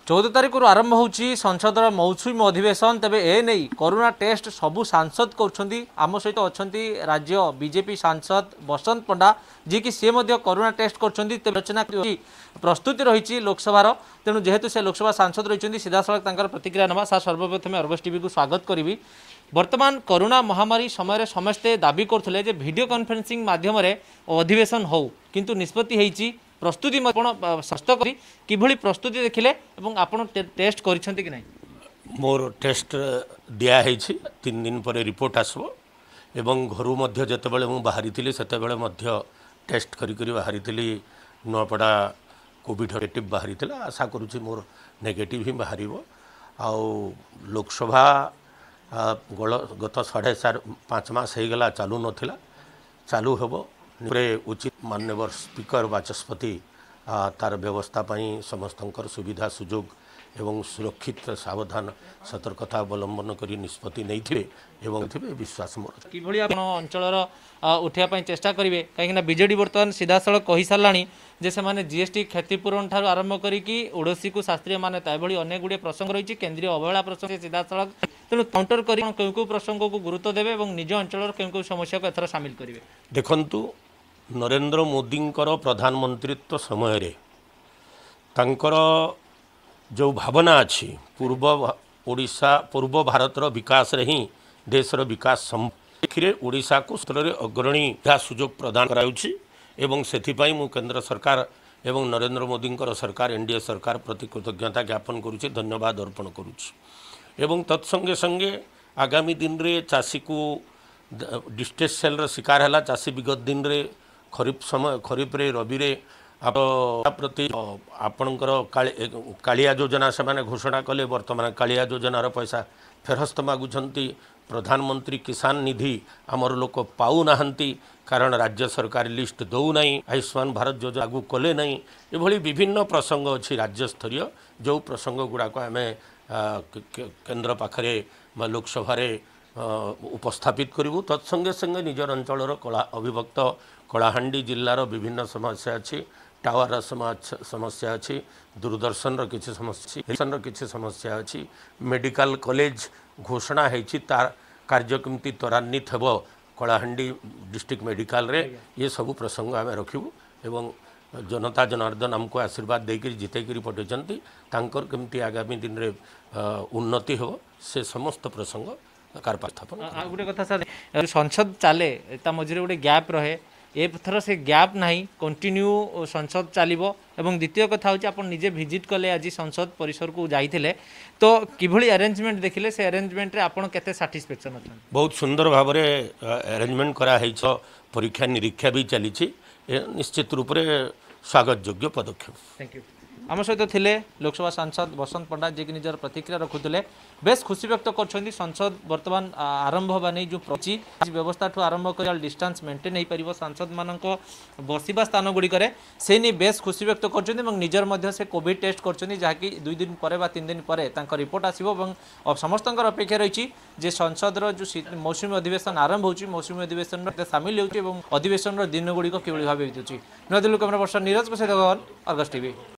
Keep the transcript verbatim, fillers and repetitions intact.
चौदह तारीख रु आरंभ होची संसद मौसुमी अधिवेशन तेबे ए नहीं कोरोना टेस्ट सबू सांसद कर आम सहित अच्छा राज्य बीजेपी सांसद बसंत पंडा जी कि सी कोरोना टेस्ट कर रचना प्रस्तुति रही लोकसभा तेणु जेहेतु से लोकसभा सांसद रही सीधा सड़क प्रतिक्रिया नवा सा सर्वप्रथम अर्गस टीवी को स्वागत करी। वर्तमान कोरोना महामारी समय समस्ते दाबी करते जे वीडियो कॉन्फ्रेंसिंग माध्यम अधिवेशन हो किंतु निष्पत्ति होती प्रस्तुति स्वस्थ करी किभली प्रस्तुति देखिले एवं आपण टेस्ट करिसेंती कि नहीं। मोर टेस्ट दिया है तीन दिन पर रिपोर्ट आसबो एवं घरू मध्य जतेबेले मु बाहरी थिली सेतेबेले मध्य टेस्ट करी करी बाहरी थिली नुआपड़ा कोविड नेगेटिव बाहरी थिला आशा करूची मोर नेगेटिव ही बाहरिबो। आउ लोकसभा गत साढ़े चार पाँच मास हो गला चालू नथिला चालू हेबो उचित माननीय स्पीकर बाचस्पति तार व्यवस्था समस्तंकर सुविधा सुजोग एवं सुरक्षित सावधान सतर्कता अवलंबन करी निष्पत्ति नहीं थे एवं थे विश्वास मोर कि अंचल उठापी चेष्टा करेंगे कहीं बीजेडी बर्तमान सीधा सड़क कही सारा जे से माने जीएसटी क्षतिपूरण ठार आरंभ करी ओडीसी को शास्त्रीय मान्यता एभली अनेक गुड़े प्रसंग रही केन्द्रीय अवहेला प्रसंग सीधा सड़क तेणु काउंटर कर क्यों प्रसंग को गुरुत्व देवे और निज अंचल क्यों समस्या को एथर सामिल करेंगे। देखंतु नरेंद्र मोदी प्रधानमंत्रित्व समय रे तांकर जो भावना अच्छी पूर्व ओडिशा पूर्व भारतर विकास रे ही देशर विकास संरे ओडिशा को स्तर में अग्रणी सुजोग प्रदान कराउछि एवं सेथिपाई मु केंद्र सरकार एवं नरेंद्र मोदी सरकार एनडीए सरकार प्रति कृतज्ञता ज्ञापन करुछि धन्यवाद अर्पण करुछि एवं तत्संगे संगे आगामी दिन रे चाषी को डिस्ट्रेस सेल शिकार है चाषी विगत दिन रे खरीफ समय खरीफ रे रबी रे आप प्रति आपणकर कालिया योजना से माने घोषणा कले वर्तमान कालिया योजनार पैसा फेरस्त मागुंट प्रधानमंत्री किसान निधि आमर लोक पाऊ नाहंती कारण राज्य सरकार लिस्ट दौ नहीं आयुष्मान भारत योजना लागू कले नहीं एभली विभिन्न प्रसंग अच्छी राज्य स्तरीय जो प्रसंग गुड़ाक आम केन्द्र पाखरे लोकसभा उपस्थापित करूँ तत्संगे संगे निजर अंचल कला अविभक्त कलाहांडी जिलार विभिन्न समस्या अच्छी टावर समस्या अच्छी दूरदर्शन किसी समस्या किसी समस्या अच्छी मेडिकल कॉलेज घोषणा होती तार कार्य केमती त्वरान्वित हेब कलाहांडी डिस्ट्रिक्ट मेडिकल रे ये सब प्रसंग आम रखू एवं जनता जनार्दन आमको आशीर्वाद देकर जितेकरी पठेचंती तांकर केमती आगामी दिन रे उन्नति हो से समस्त प्रसंग कार्यास्थापन। गोटे कथा सर संसद चले मझे गोटे गैप रहे एथर से गैप नहीं कंटिन्यू संसद चलो एवं द्वितीय कथा हूँ आप निजे विजिट कले आज संसद परिसर को जाइए तो किभली अरेंजमेंट देखिले से अरेंजमेंट रे आपन केते सैटिस्फैक्शन अच्छा बहुत सुंदर भाव में अरेंजमेंट करा परीक्षा निरीक्षा भी चली निश्चित रूप से स्वागत योग्य पदक्षेप। Thank you. आम सहित थिले लोकसभा सांसद बसंत पंडा जी की निजर प्रतिक्रिया रखुले बेस खुशी व्यक्त कर संसद वर्तमान आरंभ होगा नहीं जो प्रची व्यवस्था ठू आरंभ कर डिस्टेंस मेंटेन हो पार सांसद मान बसवा स्थान गुड़िक से नहीं बेस खुशी व्यक्त कर निजर मध्य से कोविड टेस्ट कर जहाँकि दुई दिन पर तीन दिन पर रिपोर्ट आसो समस्त अपेक्षा रही जे संसद जो मौसुमी अधिवेशन आरंभ हो मौसुमी अधिवेशन सामिल हो अधिवेशन दिन गुड़िक किभली भाव बीतुची। नूआदिल्ली कैमरा पर्सन नीरज को सहित अर्गस टीवी।